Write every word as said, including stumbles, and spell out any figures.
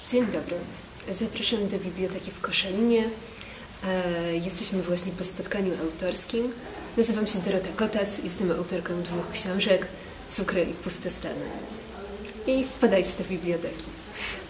Dzień dobry. Zapraszam do Biblioteki w Koszalinie. Jesteśmy właśnie po spotkaniu autorskim. Nazywam się Dorota Kotas, jestem autorką dwóch książek, Cukry i puste stany. I wpadajcie do biblioteki.